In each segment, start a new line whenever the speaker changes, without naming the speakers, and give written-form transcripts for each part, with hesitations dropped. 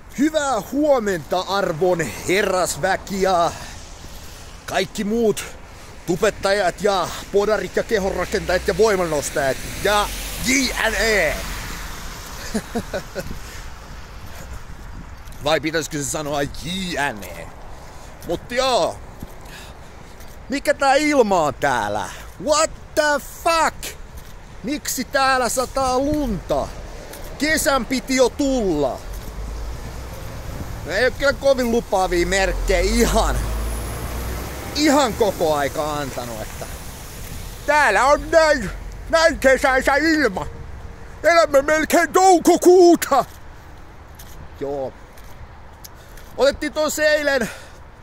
Hyvää huomenta arvon herrasväki ja kaikki muut tubettajat ja podarit ja kehonrakentajat ja voimannostajat ja JNE. Vai pitäisikö se sanoa JNE? Mut joo. Mikä tää ilma on täällä? What the fuck? Miksi täällä sataa lunta? Kesän piti jo tulla. Ei oo kyllä kovin lupaavia merkkejä ihan koko aika antanut, että täällä on näin kesäisä ilma. Elämme melkein toukokuuta. Joo. Otettiin tuossa eilen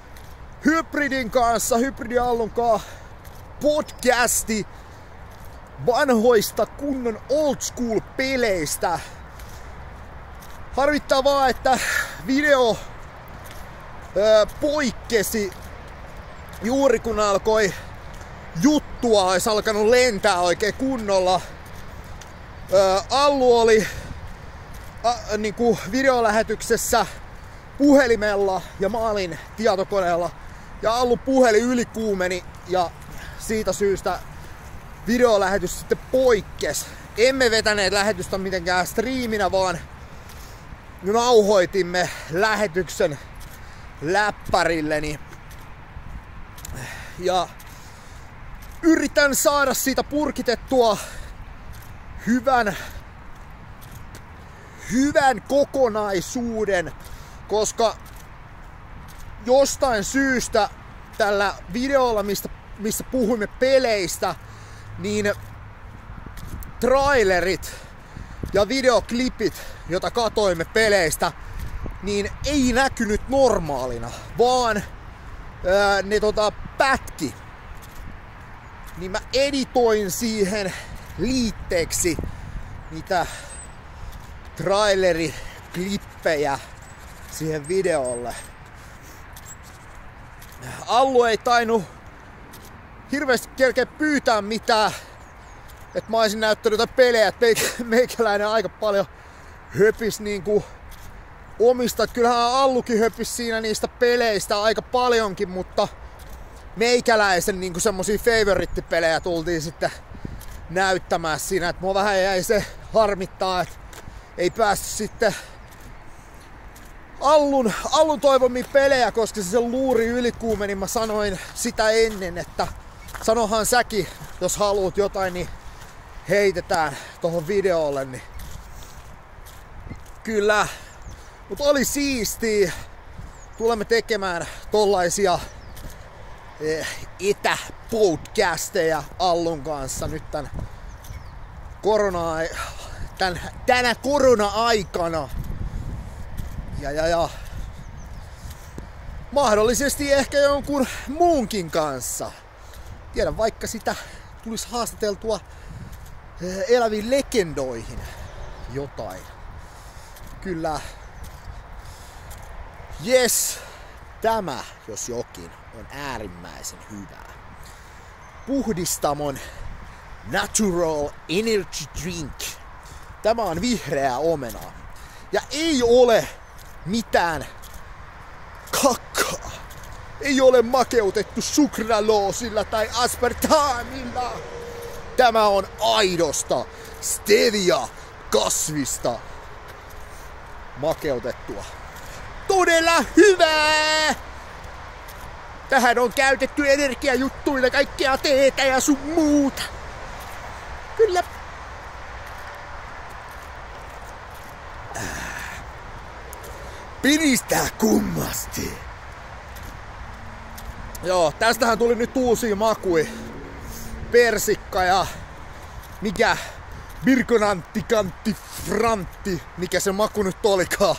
Hybridiallon kanssa podcasti vanhoista kunnon old school peleistä. Harvittaa vaan, että video poikkesi juuri kun alkoi juttua, olisi alkanut lentää oikein kunnolla. Allu oli niinku videolähetyksessä puhelimella ja mä olin tietokoneella. Ja Allu puhelin ylikuumeni ja siitä syystä videolähetys sitten poikkesi. Emme vetäneet lähetystä mitenkään striiminä, vaan nauhoitimme lähetyksen läppärilleni. Ja yritän saada siitä purkitettua hyvän kokonaisuuden, koska jostain syystä tällä videolla, missä puhuimme peleistä, niin trailerit ja videoklipit, jota katoimme peleistä, niin ei näkynyt normaalina, vaan ne pätki. Niin mä editoin siihen liitteeksi niitä traileriklippejä siihen videolle. Allu ei tainnut hirveästi kerkeä pyytää mitään, että mä olisin näyttänyt jotain pelejä, että meikäläinen aika paljon höpis niinku omista. Että kyllähän Allukin höpis siinä niistä peleistä aika paljonkin, mutta meikäläisen niinku semmosia favorittipelejä tultiin sitten näyttämään siinä. Että mua vähän jäi se harmittaa, että ei päästy sitten Allun toivomia pelejä, koska se luuri ylikuumeni. Mä sanoin sitä ennen, että sanohan säkin, jos haluat jotain, niin heitetään tohon videolle. Niin kyllä, mutta oli siistiä. Tulemme tekemään tollaisia etäpodcasteja Allun kanssa nyt tänä korona-aikana. Ja mahdollisesti ehkä jonkun muunkin kanssa. Tiedän, vaikka sitä tulisi haastateltua eläviin legendoihin jotain. Kyllä. Yes, tämä, jos jokin, on äärimmäisen hyvää. Puhdistamon Natural Energy Drink. Tämä on vihreää omenaa. Ja ei ole mitään kakkaa. Ei ole makeutettu sukraloosilla tai aspartamilla. Tämä on aidosta stevia-kasvista makeutettua. Todella hyvää! Tähän on käytetty energiajuttuina kaikkea teetä ja sun muuta. Kyllä. Piristää kummasti. Joo, tästähän tuli nyt uusia makui. Persikka ja mikä Birkonantti Frantti, mikä se maku nyt olikaan.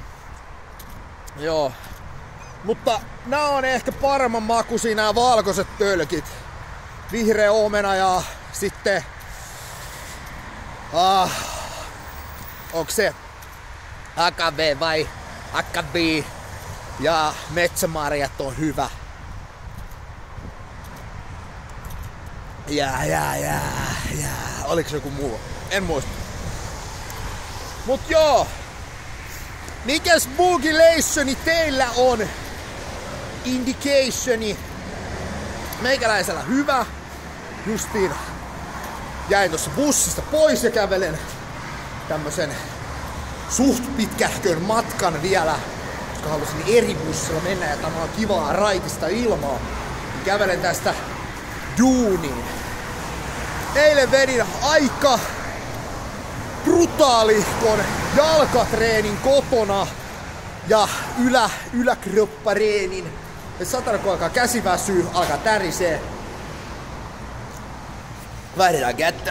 Joo. Mutta nää on ehkä paremman makuisia nää valkoiset tölkit. Vihreä omena ja sitten onks se AKV vai AKV ja metsämarjat on hyvä. Ja. Oliko se joku muu? En muista. Mut joo. Mikäs boogilationi teillä on? Indicationi. Meikäläisellä hyvä. Justiin jäin tuossa bussista pois ja kävelen tämmösen suht pitkähkön matkan vielä, koska halusin eri bussilla mennä ja tämä on kivaa raitista ilmaa. Kävelen tästä duuniin. Eilen vedin aika brutaalikon jalkatreenin kotona ja yläkroppareenin. Ja satana kun alkaa käsi väsyy, alkaa tärisee. Vaihdetaan kättä.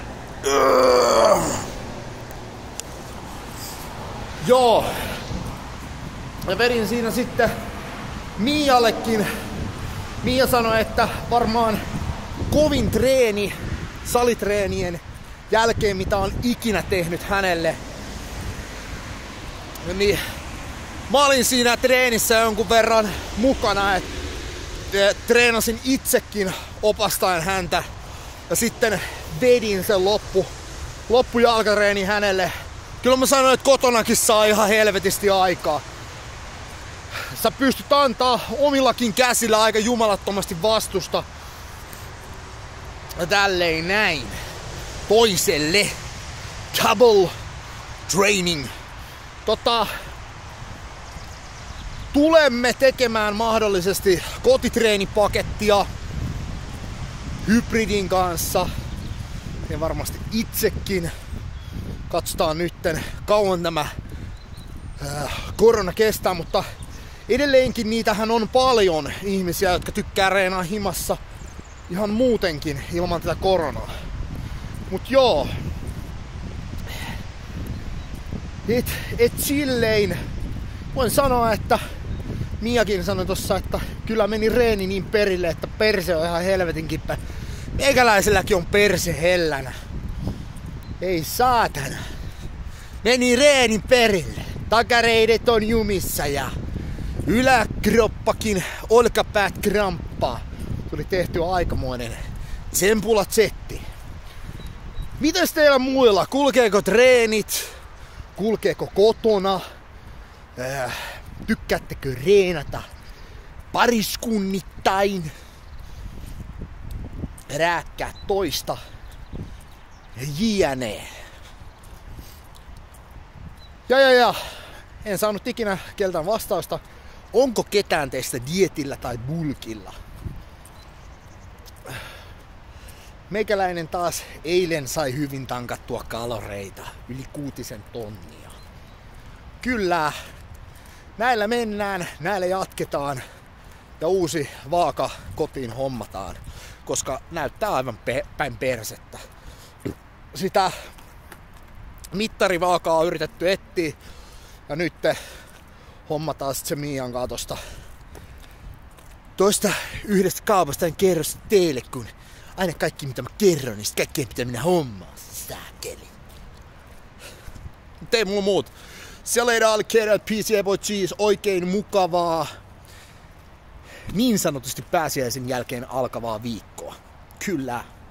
Joo. Mä vedin siinä sitten Miallekin. Mia sanoi, että varmaan kovin treeni salitreenien jälkeen, mitä on ikinä tehnyt hänelle. Niin mä olin siinä treenissä jonkun verran mukana, että treenasin itsekin opastaen häntä. Ja sitten vedin sen loppujalkatreeni hänelle. Kyllä mä sanoin, että kotonakin saa ihan helvetisti aikaa. Sä pystyt antaa omillakin käsillä aika jumalattomasti vastusta. Ja tälleen näin. Toiselle. Double training. Tulemme tekemään mahdollisesti kotitreenipakettia hybridin kanssa. Ja varmasti itsekin. Katsotaan nytten kauan tämä korona kestää, mutta edelleenkin niitähän on paljon ihmisiä, jotka tykkää reenaa himassa ihan muutenkin ilman tätä koronaa. Mut joo. Et silleen voin sanoa, että Miakin sanoi tossa, että kyllä meni reeni niin perille, että perse on ihan helvetin kippä. Meikäläiselläkin on perse hellänä. Ei saatana. Meni reenin perille. Takareidet on jumissa ja yläkroppakin olkapäät kramppaa. Tuli tehty aikamoinen tsempula-tsetti. Mitäs teillä muilla? Kulkeeko treenit? Kulkeeko kotona? Tykkäättekö reenata pariskunnittain? Rääkkää toista? Jne. Ja. En saanut ikinä keltään vastausta. Onko ketään teistä dietillä tai bulkilla? Meikäläinen taas eilen sai hyvin tankattua kaloreita. Yli 6 tonnia. Kyllä. Näillä mennään, näillä jatketaan. Ja uusi vaaka kotiin hommataan. Koska näyttää aivan päin persettä. Sitä mittarivaakaa on yritetty etsiä. Ja nyt hommataan sitten se Mian kanssa toista yhdestä kaupasta. En kerro sitä teille, kun aina kaikki mitä mä kerron, niin kaikkeen pitää mennä hommaan. Sääkeli. Mut ei mulla muut. Siellä ei alkeida PC Boy Cheese, oikein mukavaa. Niin sanotusti pääsiäisen jälkeen alkavaa viikkoa. Kyllä.